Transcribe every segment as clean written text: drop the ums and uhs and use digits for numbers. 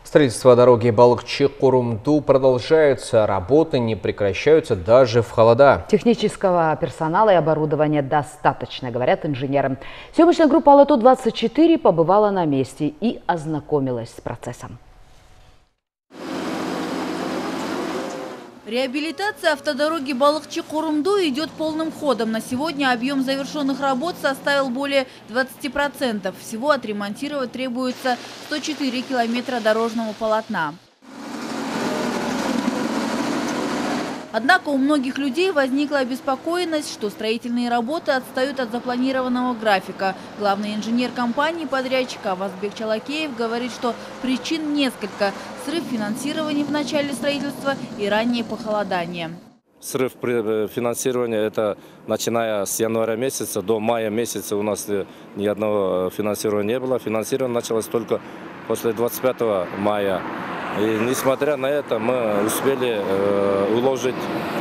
Строительство дороги Балыкчы-Курумду продолжается, работы не прекращаются даже в холода. Технического персонала и оборудования достаточно, говорят инженеры. Съемочная группа Алату-24 побывала на месте и ознакомилась с процессом. Реабилитация автодороги Балыкчы-Курумду идет полным ходом. На сегодня объем завершенных работ составил более 20%. Всего отремонтировать требуется 104 километра дорожного полотна. Однако у многих людей возникла обеспокоенность, что строительные работы отстают от запланированного графика. Главный инженер компании-подрядчика Авазбек Чалакеев говорит, что причин несколько: срыв финансирования в начале строительства и раннее похолодание. Срыв финансирования – это начиная с января месяца до мая месяца у нас ни одного финансирования не было. Финансирование началось только после 25 мая. И несмотря на это, мы успели уложить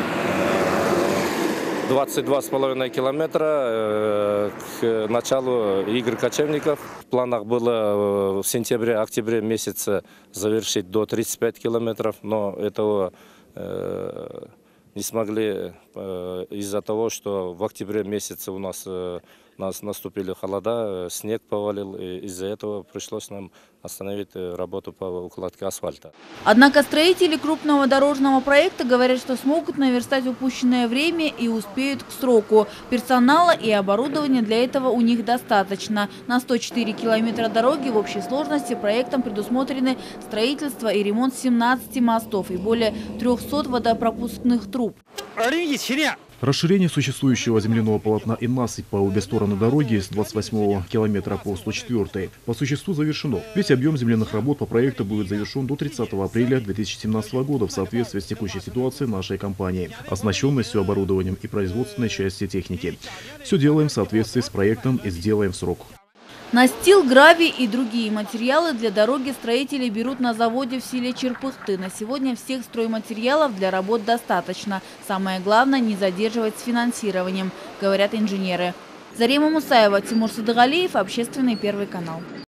22,5 километра к началу игр кочевников. В планах было в сентябре-октябре месяце завершить до 35 километров, но этого не смогли из-за того, что в октябре месяце у нас наступили холода, снег повалил, и из-за этого пришлось нам остановить работу по укладке асфальта. Однако строители крупного дорожного проекта говорят, что смогут наверстать упущенное время и успеют к сроку. Персонала и оборудования для этого у них достаточно. На 104 километра дороги в общей сложности проектом предусмотрены строительство и ремонт 17 мостов и более 300 водопропускных труб. Расширение существующего земляного полотна и насыпь по обе стороны дороги с 28 километра по 104 по существу завершено. Весь объем земляных работ по проекту будет завершен до 30 апреля 2017 года в соответствии с текущей ситуацией нашей компании, оснащенностью оборудованием и производственной части техники. Все делаем в соответствии с проектом и сделаем в срок. Настил, гравий и другие материалы для дороги строители берут на заводе в селе Черпыхты. На сегодня всех стройматериалов для работ достаточно. Самое главное – не задерживать с финансированием, говорят инженеры. Зарима Мусаева, Тимур Садыгалиев, Общественный, Первый канал.